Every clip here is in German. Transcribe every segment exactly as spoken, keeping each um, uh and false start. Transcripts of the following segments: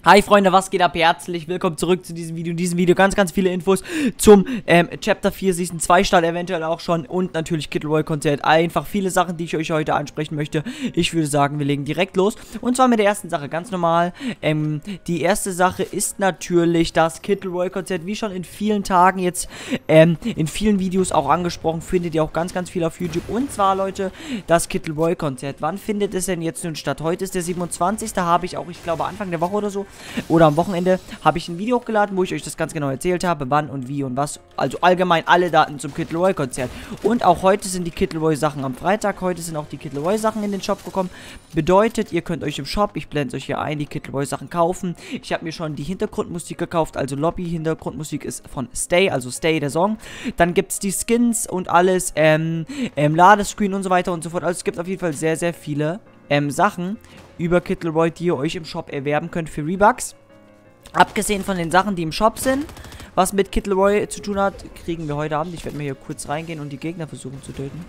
Hi Freunde, was geht ab? Herzlich willkommen zurück zu diesem Video. In diesem Video ganz, ganz viele Infos zum ähm, Chapter vier Season zwei Start eventuell auch schon und natürlich Kid LAROI Konzert. Einfach viele Sachen, die ich euch heute ansprechen möchte. Ich würde sagen, wir legen direkt los. Und zwar mit der ersten Sache, ganz normal. Ähm, die erste Sache ist natürlich das Kid LAROI Konzert, wie schon in vielen Tagen jetzt, ähm, in vielen Videos auch angesprochen, findet ihr auch ganz, ganz viel auf YouTube. Und zwar, Leute, das Kid LAROI Konzert. Wann findet es denn jetzt nun statt? Heute ist der siebenundzwanzigste Habe ich auch, ich glaube, Anfang der Woche oder so. Oder am Wochenende habe ich ein Video hochgeladen, wo ich euch das ganz genau erzählt habe, wann und wie und was. Also allgemein alle Daten zum Kid LAROI Konzert. Und auch heute sind die Kid LAROI Sachen am Freitag. Heute sind auch die Kid LAROI Sachen in den Shop gekommen. Bedeutet, ihr könnt euch im Shop, ich blende es euch hier ein, die Kid LAROI Sachen kaufen. Ich habe mir schon die Hintergrundmusik gekauft, also Lobby-Hintergrundmusik ist von Stay, also Stay, der Song. Dann gibt es die Skins und alles, ähm, ähm, Ladescreen und so weiter und so fort. Also es gibt auf jeden Fall sehr, sehr viele ähm, Sachen über Kid LAROI, die ihr euch im Shop erwerben könnt für Rebucks. Abgesehen von den Sachen, die im Shop sind, was mit Kid LAROI zu tun hat, kriegen wir heute Abend. Ich werde mir hier kurz reingehen und die Gegner versuchen zu töten.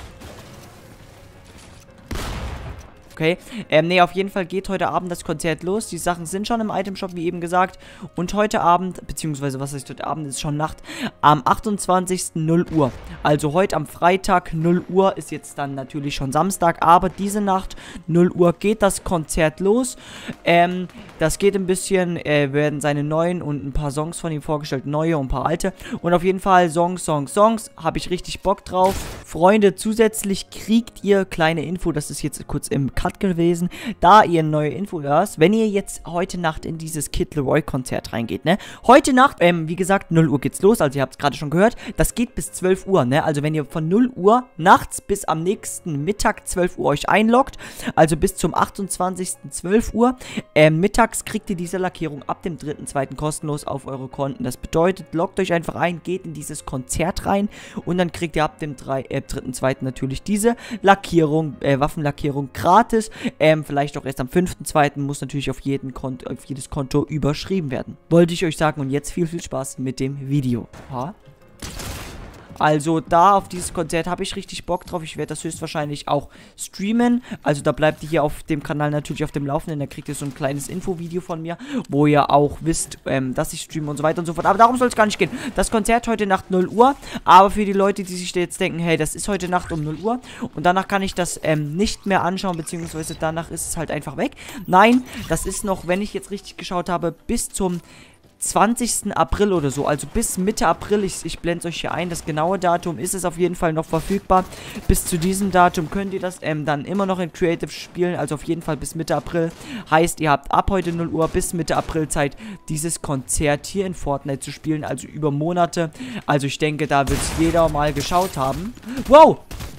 Okay, ähm, nee, auf jeden Fall geht heute Abend das Konzert los. Die Sachen sind schon im Itemshop, wie eben gesagt. Und heute Abend, beziehungsweise was heißt heute Abend, ist schon Nacht, am achtundzwanzigsten null Uhr. Also heute am Freitag null Uhr, ist jetzt dann natürlich schon Samstag, aber diese Nacht null Uhr geht das Konzert los. Ähm, das geht ein bisschen, äh, werden seine neuen und ein paar Songs von ihm vorgestellt, neue und ein paar alte. Und auf jeden Fall Songs, Songs, Songs, habe ich richtig Bock drauf. Freunde, zusätzlich kriegt ihr kleine Info, das ist jetzt kurz im Cut gewesen, da ihr neue Info hört, wenn ihr jetzt heute Nacht in dieses Kid LAROI Konzert reingeht, ne? Heute Nacht, ähm, wie gesagt, null Uhr geht's los, also ihr habt es gerade schon gehört, das geht bis zwölf Uhr, ne? Also wenn ihr von null Uhr nachts bis am nächsten Mittag zwölf Uhr euch einloggt, also bis zum achtundzwanzigsten zwölf Uhr, ähm, mittags kriegt ihr diese Lackierung ab dem dritten zweiten kostenlos auf eure Konten. Das bedeutet, loggt euch einfach ein, geht in dieses Konzert rein und dann kriegt ihr ab dem dritten zweiten natürlich diese Lackierung, äh, Waffenlackierung gratis. Ähm, vielleicht auch erst am fünften zweiten muss natürlich auf, jeden Konto, auf jedes Konto überschrieben werden. Wollte ich euch sagen und jetzt viel, viel Spaß mit dem Video. Ha? Also da auf dieses Konzert habe ich richtig Bock drauf. Ich werde das höchstwahrscheinlich auch streamen. Also da bleibt ihr hier auf dem Kanal natürlich auf dem Laufenden. Da kriegt ihr so ein kleines Infovideo von mir, wo ihr auch wisst, ähm, dass ich streame und so weiter und so fort. Aber darum soll es gar nicht gehen. Das Konzert heute Nacht null Uhr. Aber für die Leute, die sich jetzt denken, hey, das ist heute Nacht um null Uhr und danach kann ich das ähm, nicht mehr anschauen, beziehungsweise danach ist es halt einfach weg. Nein, das ist noch, wenn ich jetzt richtig geschaut habe, bis zum zwanzigsten April oder so, also bis Mitte April, ich, ich blende es euch hier ein, das genaue Datum ist es auf jeden Fall noch verfügbar. Bis zu diesem Datum könnt ihr das ähm, dann immer noch in Creative spielen, also auf jeden Fall bis Mitte April. Heißt, ihr habt ab heute null Uhr bis Mitte April Zeit, dieses Konzert hier in Fortnite zu spielen, also über Monate. Also ich denke, da wird es jeder mal geschaut haben. Wow!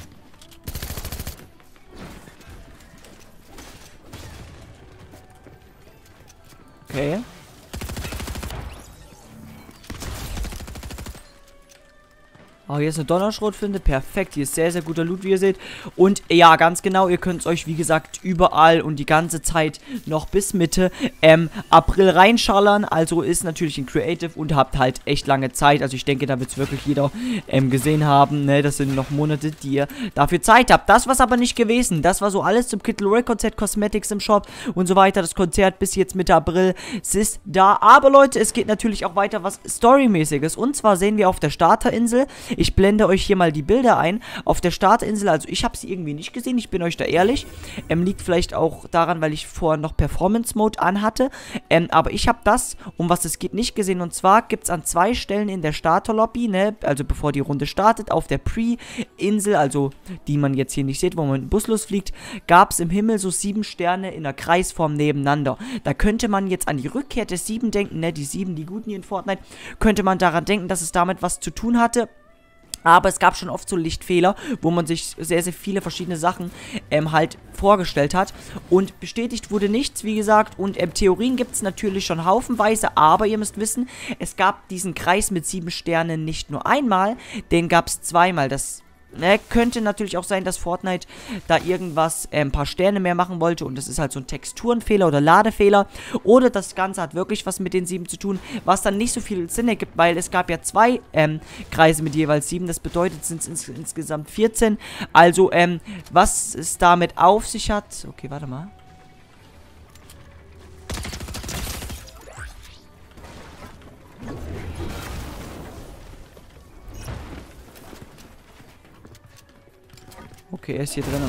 Okay. Oh, hier ist eine Donnerschrotflinte. Perfekt. Hier ist sehr, sehr guter Loot, wie ihr seht. Und ja, ganz genau, ihr könnt es euch, wie gesagt, überall und die ganze Zeit noch bis Mitte ähm, April reinschallern. Also ist natürlich in Creative und habt halt echt lange Zeit. Also ich denke, da wird es wirklich jeder ähm, gesehen haben. Ne? Das sind noch Monate, die ihr dafür Zeit habt. Das war aber nicht gewesen. Das war so alles zum Kid LAROI Konzert, Cosmetics im Shop und so weiter. Das Konzert bis jetzt Mitte April. Es ist da. Aber Leute, es geht natürlich auch weiter was Storymäßiges. Und zwar sehen wir auf der Starterinsel. Ich blende euch hier mal die Bilder ein. Auf der Startinsel, also ich habe sie irgendwie nicht gesehen, ich bin euch da ehrlich. Ähm, liegt vielleicht auch daran, weil ich vorher noch Performance Mode anhatte. Ähm, aber ich habe das, um was es geht, nicht gesehen. Und zwar gibt es an zwei Stellen in der Starterlobby, ne, also bevor die Runde startet, auf der Pre-Insel, also die man jetzt hier nicht sieht, wo man mit dem Bus losfliegt, gab es im Himmel so sieben Sterne in der Kreisform nebeneinander. Da könnte man jetzt an die Rückkehr der sieben denken, ne, die sieben, die Guten hier in Fortnite, könnte man daran denken, dass es damit was zu tun hatte. Aber es gab schon oft so Lichtfehler, wo man sich sehr, sehr viele verschiedene Sachen ähm, halt vorgestellt hat. Und bestätigt wurde nichts, wie gesagt. Und ähm, Theorien gibt es natürlich schon haufenweise. Aber ihr müsst wissen, es gab diesen Kreis mit sieben Sternen nicht nur einmal, den gab es zweimal. Das Ne, könnte natürlich auch sein, dass Fortnite da irgendwas, äh, ein paar Sterne mehr machen wollte und das ist halt so ein Texturenfehler oder Ladefehler. Oder das Ganze hat wirklich was mit den sieben zu tun, was dann nicht so viel Sinn ergibt, weil es gab ja zwei ähm, Kreise mit jeweils sieben. Das bedeutet, es sind ins insgesamt vierzehn. Also, ähm, was es damit auf sich hat. Okay, warte mal. Okay, er ist hier drinnen.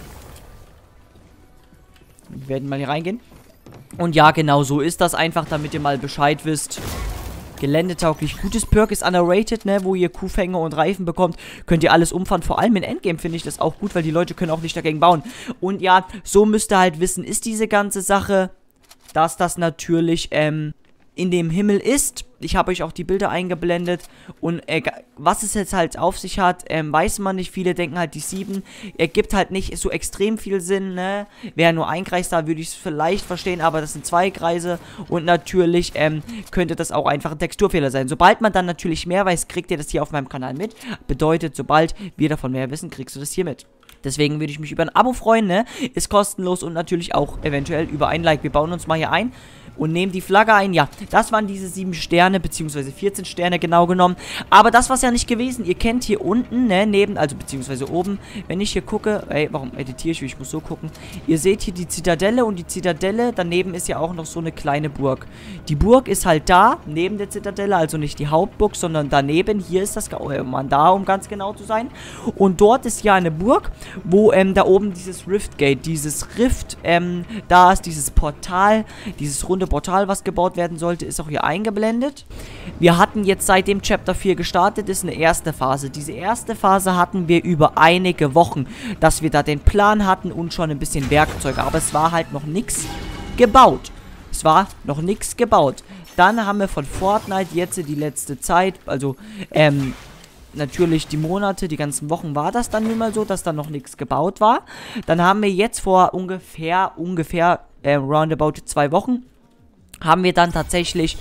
Wir werden mal hier reingehen. Und ja, genau so ist das einfach, damit ihr mal Bescheid wisst. Geländetauglich. Gutes Perk ist underrated, ne, wo ihr Kuhfänge und Reifen bekommt. Könnt ihr alles umfahren. Vor allem in Endgame finde ich das auch gut, weil die Leute können auch nicht dagegen bauen. Und ja, so müsst ihr halt wissen, ist diese ganze Sache, dass das natürlich, ähm, in dem Himmel ist. Ich habe euch auch die Bilder eingeblendet. Und äh, was es jetzt halt auf sich hat, ähm, weiß man nicht. Viele denken halt, die sieben ergibt halt nicht so extrem viel Sinn, ne? Wäre nur ein Kreis da, würde ich es vielleicht verstehen. Aber das sind zwei Kreise. Und natürlich ähm, könnte das auch einfach ein Texturfehler sein. Sobald man dann natürlich mehr weiß, kriegt ihr das hier auf meinem Kanal mit. Bedeutet, sobald wir davon mehr wissen, kriegst du das hier mit. Deswegen würde ich mich über ein Abo freuen, ne? Ist kostenlos und natürlich auch eventuell über ein Like. Wir bauen uns mal hier ein und nehmen die Flagge ein. Ja, das waren diese sieben Sterne, beziehungsweise vierzehn Sterne genau genommen. Aber das war's ja nicht gewesen. Ihr kennt hier unten, ne, neben, also beziehungsweise oben, wenn ich hier gucke, ey, warum editiere ich? Ich muss so gucken. Ihr seht hier die Zitadelle und die Zitadelle, daneben ist ja auch noch so eine kleine Burg. Die Burg ist halt da, neben der Zitadelle, also nicht die Hauptburg, sondern daneben. Hier ist das Mandar, um ganz genau zu sein. Und dort ist ja eine Burg, wo, ähm, da oben dieses Riftgate, dieses Rift, ähm, da ist dieses Portal, dieses runde Portal, was gebaut werden sollte, ist auch hier eingeblendet. Wir hatten jetzt seit dem Chapter vier gestartet, ist eine erste Phase. Diese erste Phase hatten wir über einige Wochen, dass wir da den Plan hatten und schon ein bisschen Werkzeuge, aber es war halt noch nichts gebaut. Es war noch nichts gebaut. Dann haben wir von Fortnite jetzt die letzte Zeit, also, ähm, natürlich die Monate, die ganzen Wochen war das dann nun mal so, dass da noch nichts gebaut war. Dann haben wir jetzt vor ungefähr, ungefähr, äh, roundabout zwei Wochen, haben wir dann tatsächlich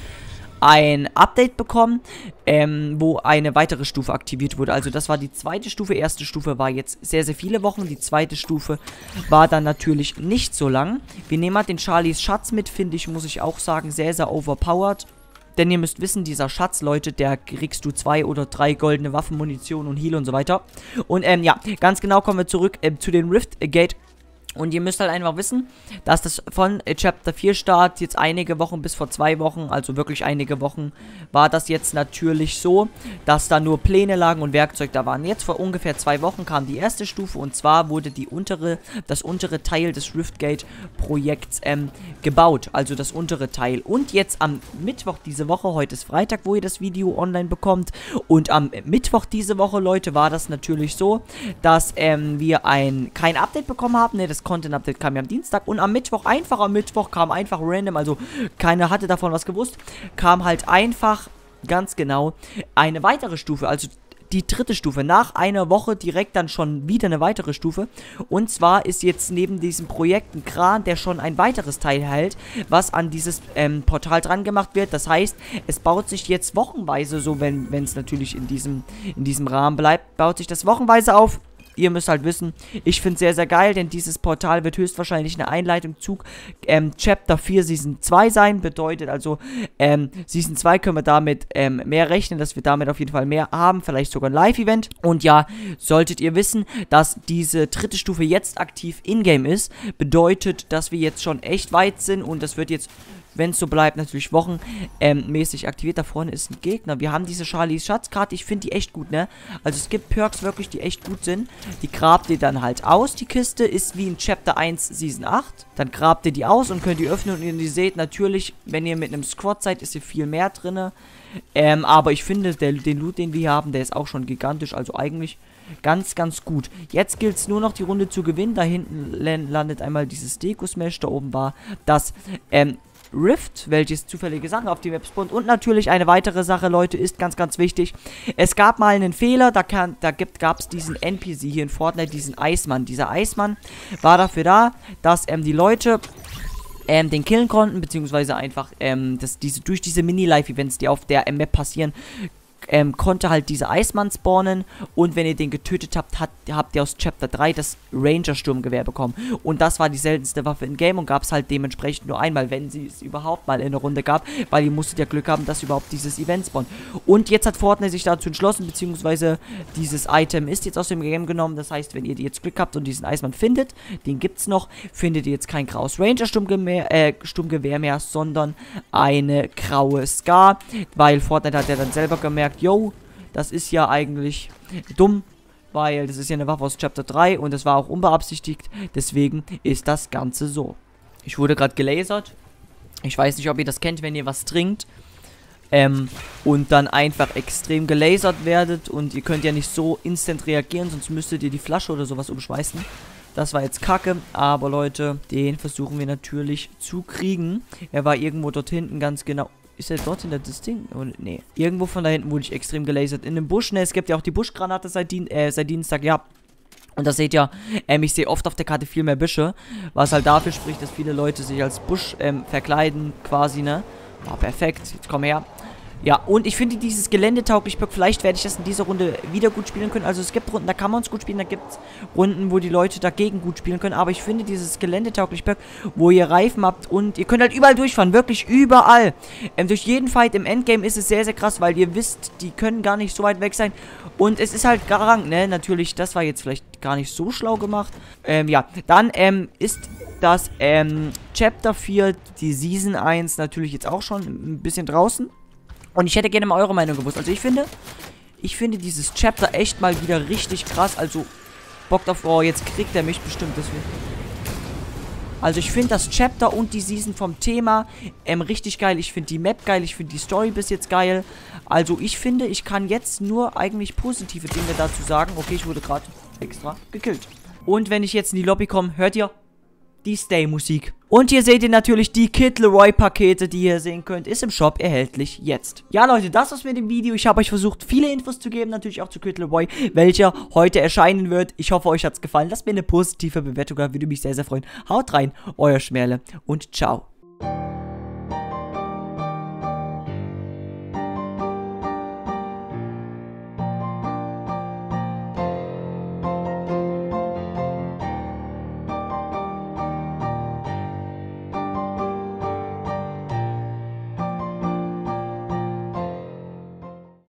ein Update bekommen, ähm, wo eine weitere Stufe aktiviert wurde. Also das war die zweite Stufe. Erste Stufe war jetzt sehr, sehr viele Wochen. Die zweite Stufe war dann natürlich nicht so lang. Wir nehmen mal den Charlies Schatz mit, finde ich, muss ich auch sagen, sehr, sehr overpowered. Denn ihr müsst wissen, dieser Schatz, Leute, der kriegst du zwei oder drei goldene Waffen, Munition und Heal und so weiter. Und ähm, ja, ganz genau kommen wir zurück äh, zu den Riftgate. Und ihr müsst halt einfach wissen, dass das von äh, Chapter vier Start jetzt einige Wochen bis vor zwei Wochen, also wirklich einige Wochen, war das jetzt natürlich so, dass da nur Pläne lagen und Werkzeug da waren. Jetzt vor ungefähr zwei Wochen kam die erste Stufe und zwar wurde die untere, das untere Teil des Riftgate-Projekts ähm, gebaut, also das untere Teil. Und jetzt am Mittwoch diese Woche, heute ist Freitag, wo ihr das Video online bekommt, und am Mittwoch diese Woche, Leute, war das natürlich so, dass ähm, wir ein kein Update bekommen haben, ne, das Content-Update kam ja am Dienstag und am Mittwoch, einfach am Mittwoch, kam einfach random, also keiner hatte davon was gewusst, kam halt einfach, ganz genau, eine weitere Stufe, also die dritte Stufe, nach einer Woche direkt dann schon wieder eine weitere Stufe, und zwar ist jetzt neben diesem Projekt ein Kran, der schon ein weiteres Teil hält, was an dieses ähm, Portal dran gemacht wird. Das heißt, es baut sich jetzt wochenweise, so wenn es natürlich in diesem, in diesem Rahmen bleibt, baut sich das wochenweise auf. Ihr müsst halt wissen, ich finde es sehr, sehr geil, denn dieses Portal wird höchstwahrscheinlich eine Einleitung zu ähm, Chapter vier Season zwei sein. Bedeutet also, ähm, Season zwei können wir damit ähm, mehr rechnen, dass wir damit auf jeden Fall mehr haben. Vielleicht sogar ein Live-Event. Und ja, solltet ihr wissen, dass diese dritte Stufe jetzt aktiv in-game ist, bedeutet, dass wir jetzt schon echt weit sind und das wird jetzt, wenn es so bleibt, natürlich wochenmäßig ähm, aktiviert. Da vorne ist ein Gegner. Wir haben diese Charlies Schatzkarte. Ich finde die echt gut, ne? Also es gibt Perks wirklich, die echt gut sind. Die grabt ihr dann halt aus. Die Kiste ist wie in Chapter eins Season acht. Dann grabt ihr die aus und könnt die öffnen. Und ihr seht natürlich, wenn ihr mit einem Squad seid, ist hier viel mehr drin. Ähm, aber ich finde, der, den Loot, den wir hier haben, der ist auch schon gigantisch. Also eigentlich ganz, ganz gut. Jetzt gilt es nur noch, die Runde zu gewinnen. Da hinten landet einmal dieses Deko-Smash. Da oben war das, ähm, Rift, welches zufällige Sachen auf die Map spawnt. Und natürlich eine weitere Sache, Leute, ist ganz, ganz wichtig. Es gab mal einen Fehler, da, kann, da gab es diesen N P C hier in Fortnite, diesen Eismann. Dieser Eismann war dafür da, dass ähm, die Leute ähm, den killen konnten, beziehungsweise einfach ähm, dass diese, durch diese Mini-Live-Events, die auf der Map passieren, Ähm, konnte halt dieser Eismann spawnen, und wenn ihr den getötet habt, hat, habt ihr aus Chapter drei das Ranger-Sturmgewehr bekommen. Und das war die seltenste Waffe im Game und gab es halt dementsprechend nur einmal, wenn sie es überhaupt mal in der Runde gab, weil ihr musstet ja Glück haben, dass überhaupt dieses Event spawnt. Und jetzt hat Fortnite sich dazu entschlossen, beziehungsweise dieses Item ist jetzt aus dem Game genommen. Das heißt, wenn ihr jetzt Glück habt und diesen Eismann findet, den gibt's noch, findet ihr jetzt kein graues Ranger-Sturmgewehr äh, Sturmgewehr mehr, sondern eine graue Scar, weil Fortnite hat ja dann selber gemerkt, yo, das ist ja eigentlich dumm, weil das ist ja eine Waffe aus Chapter drei und das war auch unbeabsichtigt. Deswegen ist das Ganze so. Ich wurde gerade gelasert. Ich weiß nicht, ob ihr das kennt, wenn ihr was trinkt. Ähm, und dann einfach extrem gelasert werdet und ihr könnt ja nicht so instant reagieren, sonst müsstet ihr die Flasche oder sowas umschmeißen. Das war jetzt kacke, aber Leute, den versuchen wir natürlich zu kriegen. Er war irgendwo dort hinten ganz genau. Ist er dort hinter das Ding? Oder, nee. Irgendwo von da hinten wurde ich extrem gelasert. In dem Busch, ne, es gibt ja auch die Buschgranate seit, Dien äh, seit Dienstag, ja. Und das seht ihr, ähm, ich sehe oft auf der Karte viel mehr Büsche. Was halt dafür spricht, dass viele Leute sich als Busch ähm, verkleiden, quasi, ne. Ah, perfekt. Jetzt komm her. Ja, und ich finde dieses geländetauglich Perk, vielleicht werde ich das in dieser Runde wieder gut spielen können. Also es gibt Runden, da kann man es gut spielen, da gibt es Runden, wo die Leute dagegen gut spielen können. Aber ich finde dieses geländetauglich Perk, wo ihr Reifen habt und ihr könnt halt überall durchfahren, wirklich überall. Ähm, durch jeden Fight im Endgame ist es sehr, sehr krass, weil ihr wisst, die können gar nicht so weit weg sein. Und es ist halt Garant, ne, natürlich, das war jetzt vielleicht gar nicht so schlau gemacht. Ähm, ja, dann, ähm, ist das, ähm, Chapter vier, die Season eins natürlich jetzt auch schon ein bisschen draußen. Und ich hätte gerne mal eure Meinung gewusst. Also ich finde, ich finde dieses Chapter echt mal wieder richtig krass. Also, Bock auf, oh, jetzt kriegt er mich bestimmt. Deswegen. Also ich finde das Chapter und die Season vom Thema ähm, richtig geil. Ich finde die Map geil, ich finde die Story bis jetzt geil. Also ich finde, ich kann jetzt nur eigentlich positive Dinge dazu sagen. Okay, ich wurde gerade extra gekillt. Und wenn ich jetzt in die Lobby komme, hört ihr die Stay-Musik. Und hier seht ihr natürlich die Kid Leroy-Pakete, die ihr sehen könnt, ist im Shop erhältlich jetzt. Ja, Leute, das war's mit dem Video. Ich habe euch versucht, viele Infos zu geben, natürlich auch zu Kid Leroy, welcher heute erscheinen wird. Ich hoffe, euch hat's gefallen. Lasst mir eine positive Bewertung da, würde mich sehr, sehr freuen. Haut rein, euer Schmerle und ciao.